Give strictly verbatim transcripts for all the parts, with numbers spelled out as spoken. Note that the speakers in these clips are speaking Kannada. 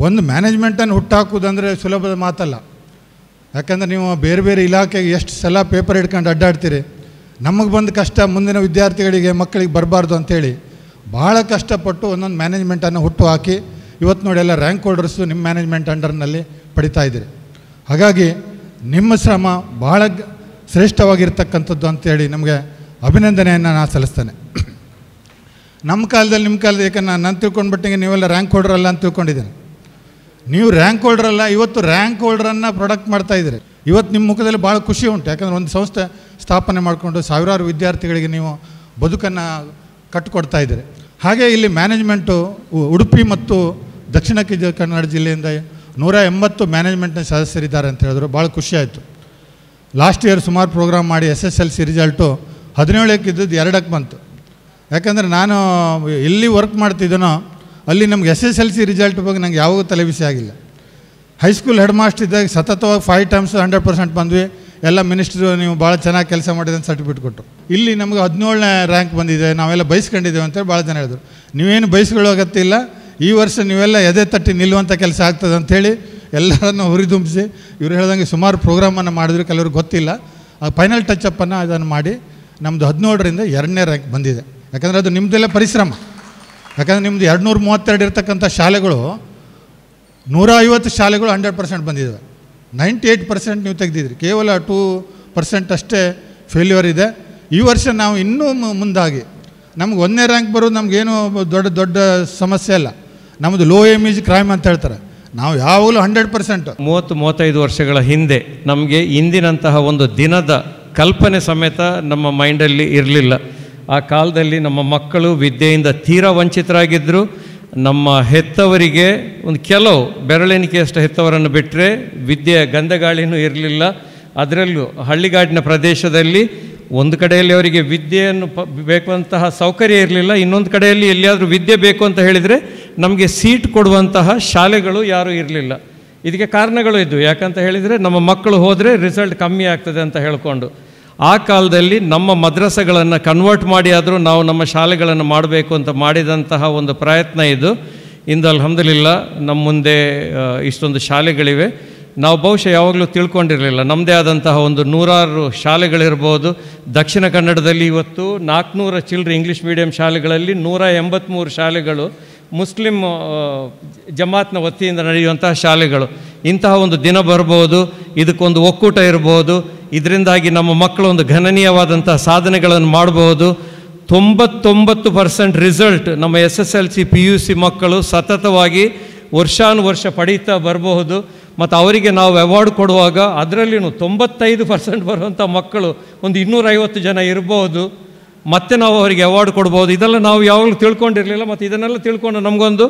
ಒಂದು ಮ್ಯಾನೇಜ್ಮೆಂಟನ್ನು ಹುಟ್ಟಾಕೋದಂದರೆ ಸುಲಭದ ಮಾತಲ್ಲ. ಯಾಕಂದರೆ ನೀವು ಬೇರೆ ಬೇರೆ ಇಲಾಖೆಗೆ ಎಷ್ಟು ಸಲ ಪೇಪರ್ ಹಿಡ್ಕೊಂಡು ಅಡ್ಡಾಡ್ತೀರಿ. ನಮಗೆ ಬಂದ ಕಷ್ಟ ಮುಂದಿನ ವಿದ್ಯಾರ್ಥಿಗಳಿಗೆ ಮಕ್ಕಳಿಗೆ ಬರಬಾರ್ದು ಅಂಥೇಳಿ ಭಾಳ ಕಷ್ಟಪಟ್ಟು ಒಂದೊಂದು ಮ್ಯಾನೇಜ್ಮೆಂಟನ್ನು ಹುಟ್ಟು ಹಾಕಿ ಇವತ್ತು ನೋಡಿ ಎಲ್ಲ ರ್ಯಾಂಕ್ ಹೋಲ್ಡರ್ಸು ನಿಮ್ಮ ಮ್ಯಾನೇಜ್ಮೆಂಟ್ ಅಂಡರ್ನಲ್ಲಿ ಪಡಿತಾ ಇದ್ದೀರಿ. ಹಾಗಾಗಿ ನಿಮ್ಮ ಶ್ರಮ ಭಾಳ ಶ್ರೇಷ್ಠವಾಗಿರ್ತಕ್ಕಂಥದ್ದು ಅಂಥೇಳಿ ನಮಗೆ ಅಭಿನಂದನೆಯನ್ನು ನಾನು ಸಲ್ಲಿಸ್ತೇನೆ. ನಮ್ಮ ಕಾಲದಲ್ಲಿ ನಿಮ್ಮ ಕಾಲದಲ್ಲಿ ಯಾಕಂದ್ರೆ ನಾನು ನಾನು ತಿಳ್ಕೊಂಡ್ಬಿಟ್ಟಿಗೆ ನೀವೆಲ್ಲ ರ್ಯಾಂಕ್ ಹೋಲ್ಡ್ರಲ್ಲ ಅಂತ ತಿಳ್ಕೊಂಡಿದ್ದೇನೆ. ನೀವು ರ್ಯಾಂಕ್ ಹೋಲ್ಡ್ರಲ್ಲ, ಇವತ್ತು ರ್ಯಾಂಕ್ ಹೋಲ್ಡ್ರನ್ನು ಪ್ರೊಡಕ್ಟ್ ಮಾಡ್ತಾಯಿದ್ದೀರಿ. ಇವತ್ತು ನಿಮ್ಮ ಮುಖದಲ್ಲಿ ಭಾಳ ಖುಷಿ ಉಂಟು. ಯಾಕಂದರೆ ಒಂದು ಸಂಸ್ಥೆ ಸ್ಥಾಪನೆ ಮಾಡಿಕೊಂಡು ಸಾವಿರಾರು ವಿದ್ಯಾರ್ಥಿಗಳಿಗೆ ನೀವು ಬದುಕನ್ನು ಕಟ್ಟಿಕೊಡ್ತಾ ಇದ್ದೀರಿ. ಹಾಗೆ ಇಲ್ಲಿ ಮ್ಯಾನೇಜ್ಮೆಂಟು ಉಡುಪಿ ಮತ್ತು ದಕ್ಷಿಣ ಕನ್ನಡ ಜಿಲ್ಲೆಯಿಂದ ನೂರ ಎಂಬತ್ತು ಮ್ಯಾನೇಜ್ಮೆಂಟ್ನ ಸದಸ್ಯರಿದ್ದಾರೆ ಅಂತ ಹೇಳಿದ್ರು. ಭಾಳ ಖುಷಿಯಾಯಿತು. ಲಾಸ್ಟ್ ಇಯರ್ ಸುಮಾರು ಪ್ರೋಗ್ರಾಮ್ ಮಾಡಿ S S L C result ಹದಿನೇಳಕ್ಕೆ ಇದ್ದದ್ದು ಎರಡಕ್ಕೆ ಬಂತು. ಯಾಕಂದರೆ ನಾನು ಎಲ್ಲಿ ವರ್ಕ್ ಮಾಡ್ತಿದ್ದೀನೋ ಅಲ್ಲಿ ನಮ್ಗೆ S S L C result ಬಗ್ಗೆ ನಂಗೆ ಯಾವಾಗೂ ತಲೆಬಿಸಿ ಆಗಿಲ್ಲ. ಹೈಸ್ಕೂಲ್ ಹೆಡ್ ಮಾಸ್ಟರ್ ಇದ್ದಾಗ ಸತತವಾಗಿ ಫೈವ್ ಟೈಮ್ಸ್ ಹಂಡ್ರೆಡ್ ಪರ್ಸೆಂಟ್ ಬಂದ್ವಿ. ಎಲ್ಲ ಮಿನಿಸ್ಟ್ರು ನೀವು ಭಾಳ ಚೆನ್ನಾಗಿ ಕೆಲಸ ಮಾಡಿದೆ ಅಂತ ಸರ್ಟಿಫಿಕೇಟ್ ಕೊಟ್ಟರು. ಇಲ್ಲಿ ನಮಗೆ ಹದಿನೇಳನೇ ರ್ಯಾಂಕ್ ಬಂದಿದೆ, ನಾವೆಲ್ಲ ಬಯಸ್ಕೊಂಡಿದ್ದೇವೆ ಅಂತೇಳಿ ಭಾಳ ಜನ ಹೇಳಿದ್ರು. ನೀವೇನು ಬಯಸ್ಕೊಳ್ಳೋ ಅಗತ್ಯ ಇಲ್ಲ, ಈ ವರ್ಷ ನೀವೆಲ್ಲ ಎದೆ ತಟ್ಟಿ ನಿಲ್ಲುವಂಥ ಕೆಲಸ ಆಗ್ತದೆ ಅಂಥೇಳಿ ಎಲ್ಲರನ್ನು ಹುರಿದುಂಬಿಸಿ ಇವ್ರು ಹೇಳ್ದಂಗೆ ಸುಮಾರು ಪ್ರೋಗ್ರಾಮನ್ನು ಮಾಡಿದ್ರು. ಕೆಲವ್ರಿಗೆ ಗೊತ್ತಿಲ್ಲ. ಆ ಫೈನಲ್ ಟಚಪ್ಪನ್ನು ಅದನ್ನು ಮಾಡಿ ನಮ್ಮದು ಹದಿನೇಳರಿಂದ ಎರಡನೇ ರ್ಯಾಂಕ್ ಬಂದಿದೆ. ಯಾಕಂದರೆ ಅದು ನಿಮ್ಮದೆಲ್ಲ ಪರಿಶ್ರಮ. ಯಾಕಂದರೆ ನಿಮ್ಮದು ಎರಡು ನೂರ ಮೂವತ್ತೆರಡು ಇರ್ತಕ್ಕಂಥ ಶಾಲೆಗಳು ನೂರ ಐವತ್ತು ಶಾಲೆಗಳು ಹಂಡ್ರೆಡ್ ಪರ್ಸೆಂಟ್ ಬಂದಿದ್ದಾವೆ. ನೈಂಟಿ ಏಯ್ಟ್ ಪರ್ಸೆಂಟ್ ನೀವು ತೆಗೆದಿದ್ರಿ. ಕೇವಲ ಟೂ ಪರ್ಸೆಂಟ್ ಅಷ್ಟೇ ಫೇಲ್ಯೂರ್ ಇದೆ. ಈ ವರ್ಷ ನಾವು ಇನ್ನೂ ಮುಂದಾಗಿ ನಮ್ಗೆ ಒಂದನೇ ರ್ಯಾಂಕ್ ಬರೋದು ನಮಗೇನು ದೊಡ್ಡ ದೊಡ್ಡ ಸಮಸ್ಯೆ ಅಲ್ಲ. ನಮ್ಮದು ಲೋ ಇಮೇಜ್ ಕ್ರೈಮ್ ಅಂತ ಹೇಳ್ತಾರೆ. ನಾವು ಯಾವಾಗಲೂ ಹಂಡ್ರೆಡ್ ಪರ್ಸೆಂಟ್ ಮೂವತ್ತು ಮೂವತ್ತೈದು ವರ್ಷಗಳ ಹಿಂದೆ ನಮಗೆ ಇಂದಿನಂತಹ ಒಂದು ದಿನದ ಕಲ್ಪನೆ ಸಮೇತ ನಮ್ಮ ಮೈಂಡಲ್ಲಿ ಇರಲಿಲ್ಲ. ಆ ಕಾಲದಲ್ಲಿ ನಮ್ಮ ಮಕ್ಕಳು ವಿದ್ಯೆಯಿಂದ ತೀರಾ ವಂಚಿತರಾಗಿದ್ದರು. ನಮ್ಮ ಹೆತ್ತವರಿಗೆ ಒಂದು ಕೆಲವು ಬೆರಳೆಣಿಕೆಯಷ್ಟು ಹೆತ್ತವರನ್ನು ಬಿಟ್ಟರೆ ವಿದ್ಯೆಯ ಗಂಧಗಾಳಿನೂ ಇರಲಿಲ್ಲ. ಅದರಲ್ಲೂ ಹಳ್ಳಿಗಾಡಿನ ಪ್ರದೇಶದಲ್ಲಿ ಒಂದು ಕಡೆಯಲ್ಲಿ ಅವರಿಗೆ ವಿದ್ಯೆಯನ್ನು ಪ ಬೇಕಂತಹ ಸೌಕರ್ಯ ಇರಲಿಲ್ಲ. ಇನ್ನೊಂದು ಕಡೆಯಲ್ಲಿ ಎಲ್ಲಿಯಾದರೂ ವಿದ್ಯೆ ಬೇಕು ಅಂತ ಹೇಳಿದರೆ ನಮಗೆ ಸೀಟ್ ಕೊಡುವಂತಹ ಶಾಲೆಗಳು ಯಾರೂ ಇರಲಿಲ್ಲ. ಇದಕ್ಕೆ ಕಾರಣಗಳು ಇದ್ದವು. ಯಾಕಂತ ಹೇಳಿದರೆ ನಮ್ಮ ಮಕ್ಕಳು ಹೋದರೆ ರಿಸಲ್ಟ್ ಕಮ್ಮಿ ಆಗ್ತದೆ ಅಂತ ಹೇಳಿಕೊಂಡು ಆ ಕಾಲದಲ್ಲಿ ನಮ್ಮ ಮದ್ರಸೆಗಳನ್ನು ಕನ್ವರ್ಟ್ ಮಾಡಿ ಆದರೂ ನಾವು ನಮ್ಮ ಶಾಲೆಗಳನ್ನು ಮಾಡಬೇಕು ಅಂತ ಮಾಡಿದಂತಹ ಒಂದು ಪ್ರಯತ್ನ ಇದು. ಇಂದು ಅಲ್ಹಮ್ದುಲಿಲ್ಲ ನಮ್ಮ ಮುಂದೆ ಇಷ್ಟೊಂದು ಶಾಲೆಗಳಿವೆ. ನಾವು ಬಹುಶಃ ಯಾವಾಗಲೂ ತಿಳ್ಕೊಂಡಿರಲಿಲ್ಲ ನಮ್ಮದೇ ಆದಂತಹ ಒಂದು ನೂರಾರು ಶಾಲೆಗಳಿರ್ಬೋದು. ದಕ್ಷಿಣ ಕನ್ನಡದಲ್ಲಿ ಇವತ್ತು ನಾಲ್ಕುನೂರ ಚಿಲ್ಲರೆ ಇಂಗ್ಲೀಷ್ ಮೀಡಿಯಂ ಶಾಲೆಗಳಲ್ಲಿ ನೂರ ಎಂಬತ್ತ್ಮೂರು ಶಾಲೆಗಳು ಮುಸ್ಲಿಂ ಜಮಾತ್ನ ವತಿಯಿಂದ ನಡೆಯುವಂತಹ ಶಾಲೆಗಳು. ಇಂತಹ ಒಂದು ದಿನ ಬರ್ಬೋದು, ಇದಕ್ಕೊಂದು ಒಕ್ಕೂಟ ಇರ್ಬೋದು. ಇದರಿಂದಾಗಿ ನಮ್ಮ ಮಕ್ಕಳು ಒಂದು ಗಣನೀಯವಾದಂತಹ ಸಾಧನೆಗಳನ್ನು ಮಾಡ್ಬೋದು. ತೊಂಬತ್ತೊಂಬತ್ತು ಪರ್ಸೆಂಟ್ ರಿಸಲ್ಟ್ ನಮ್ಮ S S L C P U C ಮಕ್ಕಳು ಸತತವಾಗಿ ವರ್ಷಾನುವರ್ಷ ಪಡೀತಾ ಬರಬಹುದು. ಮತ್ತು ಅವರಿಗೆ ನಾವು ಅವಾರ್ಡ್ ಕೊಡುವಾಗ ಅದರಲ್ಲಿಯೂ ತೊಂಬತ್ತೈದು ಪರ್ಸೆಂಟ್ ಬರುವಂಥ ಮಕ್ಕಳು ಒಂದು ಇನ್ನೂರೈವತ್ತು ಜನ ಇರ್ಬೋದು. ಮತ್ತು ನಾವು ಅವರಿಗೆ ಅವಾರ್ಡ್ ಕೊಡ್ಬೋದು. ಇದೆಲ್ಲ ನಾವು ಯಾವಾಗಲೂ ತಿಳ್ಕೊಂಡಿರಲಿಲ್ಲ. ಮತ್ತು ಇದನ್ನೆಲ್ಲ ತಿಳ್ಕೊಂಡು ನಮಗೊಂದು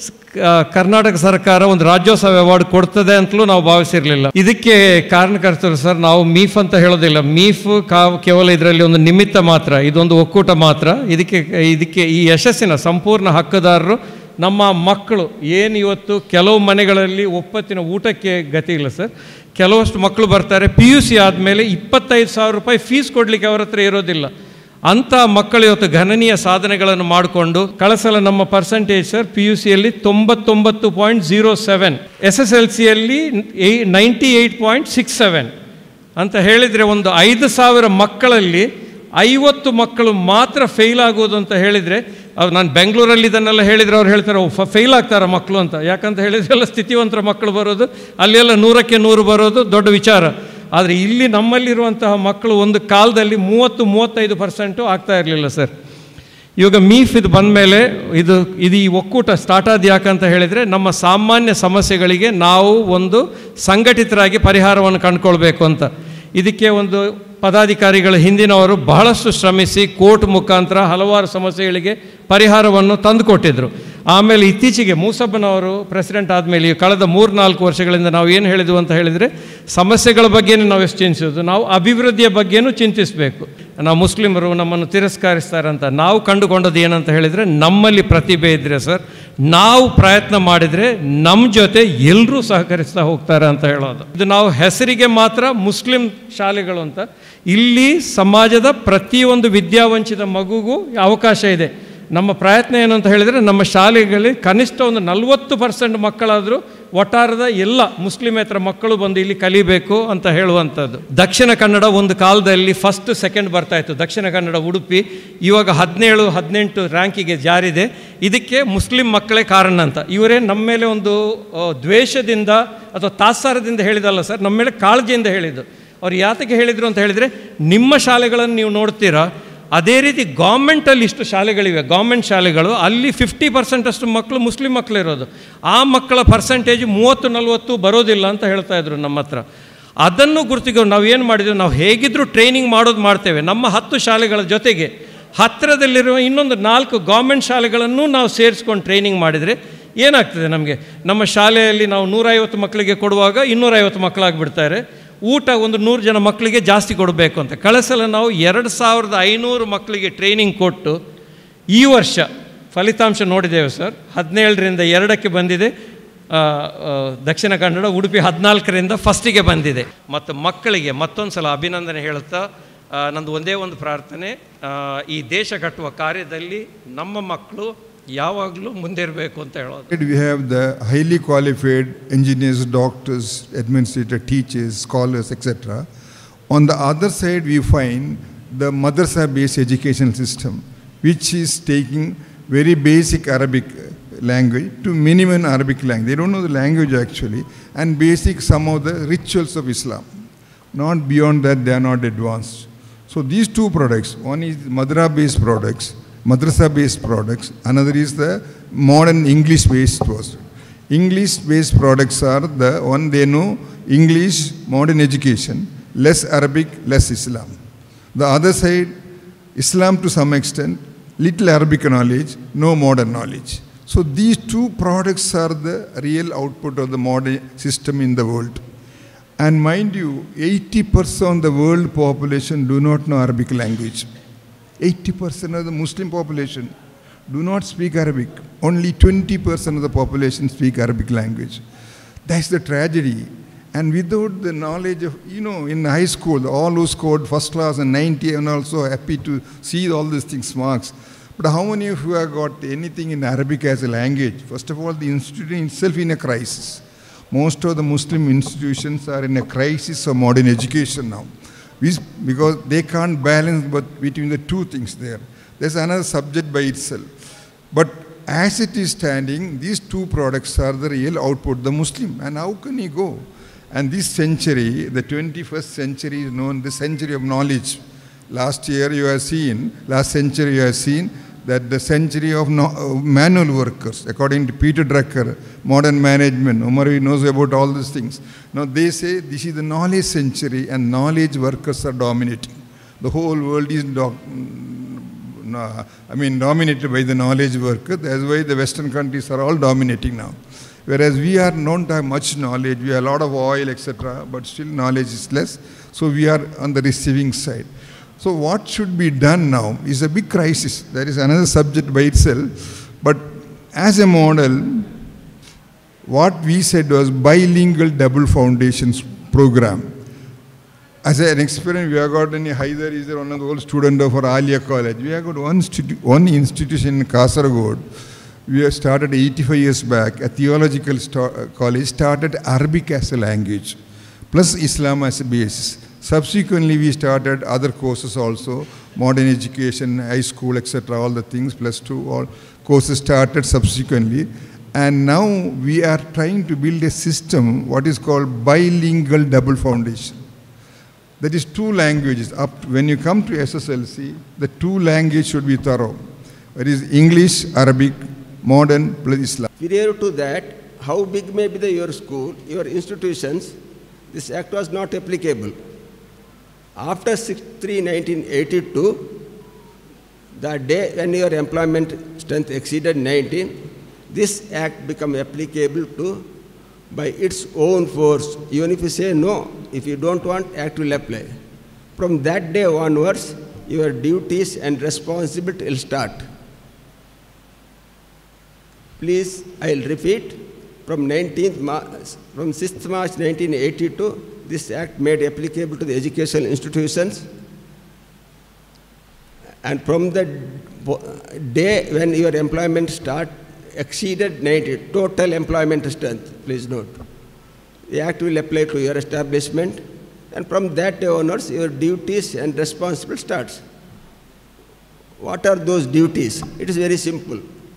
ಕರ್ನಾಟಕ ಸರ್ಕಾರ ಒಂದು ರಾಜ್ಯೋತ್ಸವ ಅವಾರ್ಡ್ ಕೊಡ್ತದೆ ಅಂತಲೂ ನಾವು ಭಾವಿಸಿರಲಿಲ್ಲ. ಇದಕ್ಕೆ ಕಾರಣಕರ್ತರು ಸರ್, ನಾವು ಮೀಫ್ ಅಂತ ಹೇಳೋದಿಲ್ಲ. ಮೀಫ್ ಕಾ ಕೇವಲ ಇದರಲ್ಲಿ ಒಂದು ನಿಮಿತ್ತ ಮಾತ್ರ, ಇದೊಂದು ಒಕ್ಕೂಟ ಮಾತ್ರ. ಇದಕ್ಕೆ ಇದಕ್ಕೆ ಈ ಯಶಸ್ಸಿನ ಸಂಪೂರ್ಣ ಹಕ್ಕುದಾರರು ನಮ್ಮ ಮಕ್ಕಳು. ಏನು ಇವತ್ತು ಕೆಲವು ಮನೆಗಳಲ್ಲಿ ಒಪ್ಪತ್ತಿನ ಊಟಕ್ಕೆ ಗತಿ ಇಲ್ಲ ಸರ್. ಕೆಲವಷ್ಟು ಮಕ್ಕಳು ಬರ್ತಾರೆ, ಪಿ ಯು ಸಿ ಆದಮೇಲೆ ಇಪ್ಪತ್ತೈದು ಸಾವಿರ ರೂಪಾಯಿ ಫೀಸ್ ಕೊಡಲಿಕ್ಕೆ ಅವರ ಹತ್ರ ಇರೋದಿಲ್ಲ. ಅಂಥ ಮಕ್ಕಳು ಇವತ್ತು ಗಣನೀಯ ಸಾಧನೆಗಳನ್ನು ಮಾಡಿಕೊಂಡು ಕಳಿಸಲ ನಮ್ಮ ಪರ್ಸೆಂಟೇಜ್ ಸರ್ ಪಿ ಯು ಸಿಯಲ್ಲಿ ತೊಂಬತ್ತೊಂಬತ್ತು point zero seven, S S L ಸಿಯಲ್ಲಿ ಏ ninety eight point six seven ಅಂತ ಹೇಳಿದರೆ ಒಂದು ಐದು ಸಾವಿರ ಮಕ್ಕಳಲ್ಲಿ ಐವತ್ತು ಮಕ್ಕಳು ಮಾತ್ರ ಫೇಲ್ ಆಗೋದು ಅಂತ ಹೇಳಿದರೆ, ಅವ್ರು ನಾನು ಬೆಂಗಳೂರಲ್ಲಿ ಇದನ್ನೆಲ್ಲ ಹೇಳಿದರೆ ಅವ್ರು ಹೇಳ್ತಾರೆ ಫ ಫೇಲ್ ಆಗ್ತಾರೆ ಮಕ್ಕಳು ಅಂತ. ಯಾಕಂತ ಹೇಳಿದರೆ ಎಲ್ಲ ಸ್ಥಿತಿವಂತರ ಮಕ್ಕಳು ಬರೋದು, ಅಲ್ಲೆಲ್ಲ ನೂರಕ್ಕೆ ನೂರು ಬರೋದು ದೊಡ್ಡ ವಿಚಾರ. ಆದರೆ ಇಲ್ಲಿ ನಮ್ಮಲ್ಲಿರುವಂತಹ ಮಕ್ಕಳು ಒಂದು ಕಾಲದಲ್ಲಿ ಮೂವತ್ತು ಮೂವತ್ತೈದು ಪರ್ಸೆಂಟು ಆಗ್ತಾ ಇರಲಿಲ್ಲ ಸರ್. ಇವಾಗ ಮೀಫ್ ಇದು ಬಂದ ಮೇಲೆ ಇದು ಇದು ಈ ಒಕ್ಕೂಟ ಸ್ಟಾರ್ಟ್ ಆದ ಯಾಕಂತ ಹೇಳಿದರೆ ನಮ್ಮ ಸಾಮಾನ್ಯ ಸಮಸ್ಯೆಗಳಿಗೆ ನಾವು ಒಂದು ಸಂಘಟಿತರಾಗಿ ಪರಿಹಾರವನ್ನು ಕಂಡುಕೊಳ್ಬೇಕು ಅಂತ. ಇದಕ್ಕೆ ಒಂದು ಪದಾಧಿಕಾರಿಗಳ ಹಿಂದಿನವರು ಬಹಳಷ್ಟು ಶ್ರಮಿಸಿ ಕೋರ್ಟ್ ಮುಖಾಂತರ ಹಲವಾರು ಸಮಸ್ಯೆಗಳಿಗೆ ಪರಿಹಾರವನ್ನು ತಂದುಕೊಟ್ಟಿದ್ದರು. ಆಮೇಲೆ ಇತ್ತೀಚೆಗೆ ಮೂಸಬ್ಬನವರು ಪ್ರೆಸಿಡೆಂಟ್ ಆದಮೇಲೆ ಕಳೆದ ಮೂರು ನಾಲ್ಕು ವರ್ಷಗಳಿಂದ ನಾವು ಏನು ಹೇಳಿದ್ವು ಅಂತ ಹೇಳಿದರೆ, ಸಮಸ್ಯೆಗಳ ಬಗ್ಗೆನೂ ನಾವು ಎಷ್ಟು ಚಿಂತಿಸೋದು, ನಾವು ಅಭಿವೃದ್ಧಿಯ ಬಗ್ಗೆನೂ ಚಿಂತಿಸಬೇಕು. ನಾವು ಮುಸ್ಲಿಮರು ನಮ್ಮನ್ನು ತಿರಸ್ಕರಿಸ್ತಾರೆ ಅಂತ ನಾವು ಕಂಡುಕೊಂಡದ್ದು ಏನಂತ ಹೇಳಿದರೆ, ನಮ್ಮಲ್ಲಿ ಪ್ರತಿಭೆ ಇದ್ದರೆ ಸರ್, ನಾವು ಪ್ರಯತ್ನ ಮಾಡಿದರೆ ನಮ್ಮ ಜೊತೆ ಎಲ್ಲರೂ ಸಹಕರಿಸ್ತಾ ಹೋಗ್ತಾರೆ ಅಂತ ಹೇಳೋದು. ಇದು ನಾವು ಹೆಸರಿಗೆ ಮಾತ್ರ ಮುಸ್ಲಿಂ ಶಾಲೆಗಳು ಅಂತ, ಇಲ್ಲಿ ಸಮಾಜದ ಪ್ರತಿಯೊಂದು ವಿದ್ಯಾವಂಚಿತ ಮಗುಗೂ ಅವಕಾಶ ಇದೆ. ನಮ್ಮ ಪ್ರಯತ್ನ ಏನು ಅಂತ ಹೇಳಿದರೆ, ನಮ್ಮ ಶಾಲೆಗಳಲ್ಲಿ ಕನಿಷ್ಠ ಒಂದು ನಲವತ್ತು ಪರ್ಸೆಂಟ್ ಮಕ್ಕಳಾದರೂ ಒಟ್ಟಾರದ ಎಲ್ಲ ಮುಸ್ಲಿಮೇತರ ಮಕ್ಕಳು ಬಂದು ಇಲ್ಲಿ ಕಲಿಬೇಕು ಅಂತ ಹೇಳುವಂಥದ್ದು. ದಕ್ಷಿಣ ಕನ್ನಡ ಒಂದು ಕಾಲದಲ್ಲಿ ಫಸ್ಟ್ ಸೆಕೆಂಡ್ ಬರ್ತಾಯಿತ್ತು, ದಕ್ಷಿಣ ಕನ್ನಡ ಉಡುಪಿ. ಇವಾಗ ಹದಿನೇಳು ಹದಿನೆಂಟು ರ್ಯಾಂಕಿಗೆ ಜಾರಿದೆ. ಇದಕ್ಕೆ ಮುಸ್ಲಿಂ ಮಕ್ಕಳೇ ಕಾರಣ ಅಂತ. ಇವರೇ ನಮ್ಮ ಮೇಲೆ ಒಂದು ದ್ವೇಷದಿಂದ ಅಥವಾ ತಾತ್ಸಾರದಿಂದ ಹೇಳಿದಲ್ಲ ಸರ್, ನಮ್ಮ ಮೇಲೆ ಕಾಳಜಿಯಿಂದ ಹೇಳಿದ್ದು. ಅವ್ರು ಯಾತಕ್ಕೆ ಹೇಳಿದರು ಅಂತ ಹೇಳಿದರೆ, ನಿಮ್ಮ ಶಾಲೆಗಳನ್ನು ನೀವು ನೋಡ್ತೀರಾ, ಅದೇ ರೀತಿ ಗೌರ್ಮೆಂಟಲ್ಲಿ ಇಷ್ಟು ಶಾಲೆಗಳಿವೆ, ಗೌರ್ಮೆಂಟ್ ಶಾಲೆಗಳು, ಅಲ್ಲಿ ಫಿಫ್ಟಿ ಪರ್ಸೆಂಟಷ್ಟು ಮಕ್ಕಳು ಮುಸ್ಲಿಂ ಮಕ್ಕಳು ಇರೋದು. ಆ ಮಕ್ಕಳ ಪರ್ಸೆಂಟೇಜ್ ಮೂವತ್ತು ನಲ್ವತ್ತು ಬರೋದಿಲ್ಲ ಅಂತ ಹೇಳ್ತಾ ಇದ್ರು ನಮ್ಮ ಹತ್ರ. ಅದನ್ನು ಗುರುತಿಗೆ ನಾವು ಏನು ಮಾಡಿದ್ವಿ, ನಾವು ಹೇಗಿದ್ದರೂ ಟ್ರೈನಿಂಗ್ ಮಾಡೋದು ಮಾಡ್ತೇವೆ. ನಮ್ಮ ಹತ್ತು ಶಾಲೆಗಳ ಜೊತೆಗೆ ಹತ್ತಿರದಲ್ಲಿರುವ ಇನ್ನೊಂದು ನಾಲ್ಕು ಗೌರ್ಮೆಂಟ್ ಶಾಲೆಗಳನ್ನು ನಾವು ಸೇರಿಸ್ಕೊಂಡು ಟ್ರೈನಿಂಗ್ ಮಾಡಿದರೆ ಏನಾಗ್ತದೆ, ನಮಗೆ ನಮ್ಮ ಶಾಲೆಯಲ್ಲಿ ನಾವು ನೂರೈವತ್ತು ಮಕ್ಕಳಿಗೆ ಕೊಡುವಾಗ ಇನ್ನೂರೈವತ್ತು ಮಕ್ಕಳಾಗಿಬಿಡ್ತಾರೆ. ಊಟ ಒಂದು ನೂರು ಜನ ಮಕ್ಕಳಿಗೆ ಜಾಸ್ತಿ ಕೊಡಬೇಕು ಅಂತ. ಕಳೆದ ಸಲ ನಾವು ಎರಡು ಸಾವಿರದ ಐನೂರು ಮಕ್ಕಳಿಗೆ ಟ್ರೈನಿಂಗ್ ಕೊಟ್ಟು ಈ ವರ್ಷ ಫಲಿತಾಂಶ ನೋಡಿದ್ದೇವೆ ಸರ್. ಹದಿನೇಳರಿಂದ ಎರಡಕ್ಕೆ ಬಂದಿದೆ ದಕ್ಷಿಣ ಕನ್ನಡ, ಉಡುಪಿ ಹದಿನಾಲ್ಕರಿಂದ ಫಸ್ಟಿಗೆ ಬಂದಿದೆ. ಮತ್ತು ಮಕ್ಕಳಿಗೆ ಮತ್ತೊಂದು ಸಲ ಅಭಿನಂದನೆ ಹೇಳುತ್ತಾ, ನಂದು ಒಂದೇ ಒಂದು ಪ್ರಾರ್ಥನೆ, ಈ ದೇಶ ಕಟ್ಟುವ ಕಾರ್ಯದಲ್ಲಿ ನಮ್ಮ ಮಕ್ಕಳು ಯಾವಾಗಲೂ ಮುಂದೆ ಇರಬೇಕು ಅಂತ ಹೇಳೋದು. We have the highly qualified engineers, doctors, administrators, teachers, scholars, et cetera. On the other side, we find the madrasa-based education system, which is taking very basic Arabic language to minimum Arabic language. They don't know the language actually, and basic some of the rituals of Islam. Not beyond that, they are not advanced. So these two products, one is Madra-based products, madrasa-based products, another is the modern English-based products. English-based products are the one they know English, modern education, less Arabic, less Islam. The other side, Islam to some extent, little Arabic knowledge, no modern knowledge. So these two products are the real output of the modern system in the world. And mind you, eighty percent of the world population do not know Arabic language. eighty percent of the Muslim population do not speak Arabic. Only twenty percent of the population speak Arabic language. That's the tragedy. And without the knowledge of, you know, in high school, all who scored first class and ninety and also happy to see all these things marks. But how many of you have got anything in Arabic as a language? First of all, the institution itself in a crisis. Most of the Muslim institutions are in a crisis of modern education now. Because they can't balance but between the two things there. There's another subject by itself. But as it is standing, these two products are the real output, the Muslim. And how can he go? And this century, the twenty-first century is known the century of knowledge. Last year you have seen, last century you have seen that the century of no, uh, manual workers, according to Peter Drucker, modern management, Umar knows about all these things. Now they say this is the knowledge century and knowledge workers are dominating. The whole world is, do- no, I mean, dominated by the knowledge workers. That's why the Western countries are all dominating now. Whereas we are don't have much knowledge, we have a lot of oil, et cetera, but still knowledge is less. So we are on the receiving side. So what should be done now is a big crisis. There is another subject by itself. But as a model, what we said was bilingual double foundations program. As an experiment, we have got in Hyder, is there one of the old student of our Alia College. We have got one, institu- one institution in Kasaragod. We have started eighty-five years back, a theological st- college, started Arabic as a language, plus Islam as a basis. Subsequently, we started other courses also, modern education, high school, et cetera, all the things, plus two, all courses started subsequently. And now we are trying to build a system, what is called bilingual double foundation. That is two languages. Up when you come to S S L C, the two languages should be thorough. That is English, Arabic, modern plus Islam. Prior to that, how big may be the, your school, your institutions, this act was not applicable. After six three nineteen eighty-two, the day when your employment strength exceeded nineteen, this act became applicable to by its own force. Even if you say no, if you don't want, act will apply. From that day onwards, your duties and responsibility will start. Please, I'll repeat, from nineteenth March, from sixth March nineteen eighty-two, this act made applicable to the educational institutions. And from the day when your employment start exceeded ninety, total employment strength, please note. The act will apply to your establishment, and from that day onwards, your duties and responsibility starts. What are those duties? It is very simple.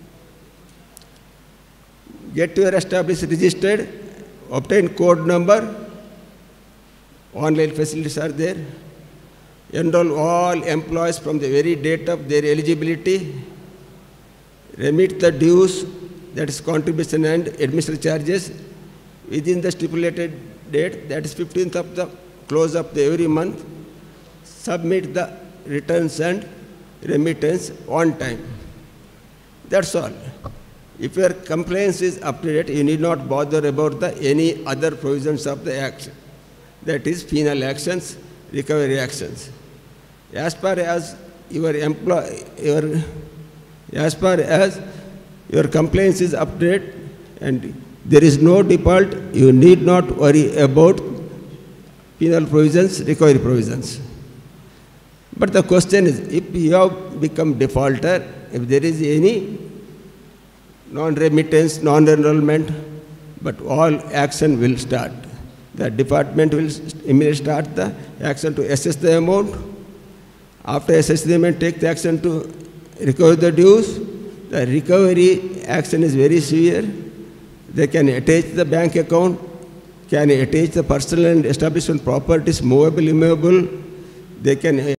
Get your establishment registered, obtain code number, online facilities are there, enroll all employees from the very date of their eligibility, remit the dues, that is contribution and administrative charges, within the stipulated date, that is fifteenth of the close of the every month, submit the returns and remittance on time. That's all. If your compliance is up to date, you need not bother about the any other provisions of the Act. That is penal actions, recovery actions. As far as your employ, your, as far as your compliance is up to date and there is no default, you need not worry about penal provisions, recovery provisions. But the question is, if you have become defaulter, if there is any non-remittance, non-enrollment, but all action will start. The department will immediately start the action to assess the amount. After assessing the amount, take the action to recover the dues. The recovery action is very severe. They can attach the bank account, can attach the personal and establishment properties, movable, immovable. They can